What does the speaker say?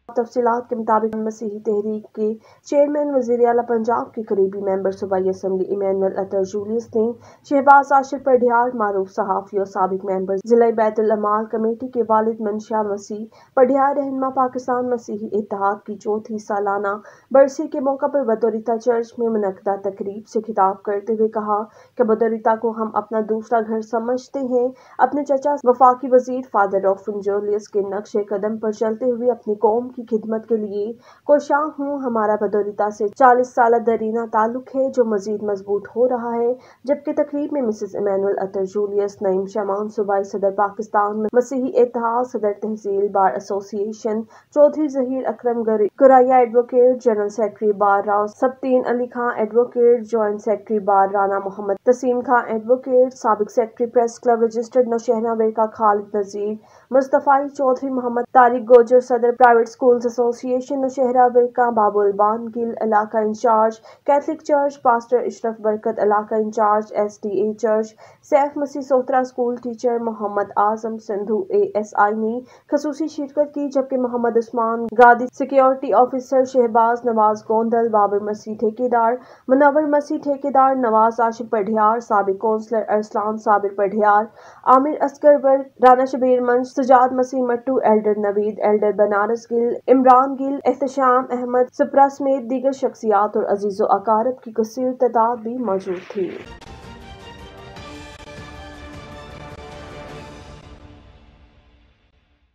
तफसीलात के मुताबिक मसीही तहरीक के चेयरमैन वज़ीर आला पंजाब के करीबी मेंबर सूबाई असम्बली इमैनुअल अतर जूलियस ने शहबाज आशिर पढ़ियार मारूफ सहाफ़ी और साबिक मेंबर ज़िला बैतुल अमाल कमेटी के वालिद मंशा मसीह पढ़ियार रहनुमा पाकिस्तान मसीही इत्तेहाद की चौथी सालाना बरसी के मौका पर बतौरिता चर्च में मुनक्किदा तकरीब से खिताब करते हुए कहा कि बतौरिता को हम अपना दूसरा घर समझते हैं। अपने चचा वफाकी वज़ीर फादर रऊफ़ जूलियस के नक्शे कदम पर चलते हुए अपनी कौम की खिदमत के लिए कोशां हूँ। हमारा बतौरिता से 40 साल दरीना ताल्लुक है जो मजीद मजबूत हो रहा है। जबकि तकरीब में मिसेस इमैनुअल अतर जूलियस, नईम शमान सूबाई सदर पाकिस्तान मसीही इत्तेहाद, सदर तहसील bar association Chaudhry Zaheer Akram Guraya, advocate general secretary bar Rao Sabtain Ali Khan, advocate joint secretary bar Rana Mohammad Taseem Khan, advocate साबिक secretary press club registered Naushahra Virka Khalid Nazir, मुस्तफाई चौधरी, मोहम्मद तारिक गोजर सदर private schools association Naushahra Virka, Babul Ban Gill इलाका incharge Catholic church, pastor Ishraf बरकत इलाका incharge SDA church, Saif Masih Sohatra school teacher, Mohammad Azam Sindhu ASI ने खसूसी शिरकत की। जबकि मोहम्मद उस्मान गादी सिक्योरिटी ऑफिसर, शहबाज नवाज गोंदल, बाबर मसीह ठेकेदार, मुनव्वर मसीह ठेकेदार, नवाज आशिफ पढ़ियार, साबिक councillor Arsalan Sabir Padhiyar, Amir Asghar Virk, Rana Shabbir Manch, Sujad Masih Mattu, elder Naveed, elder Banaras Gill, Imran Gill, Ehtesham Ahmad Supra समेत दीगर शख्सियात और अजीज़ो अकारब की कसीर तादाद भी मौजूद थी।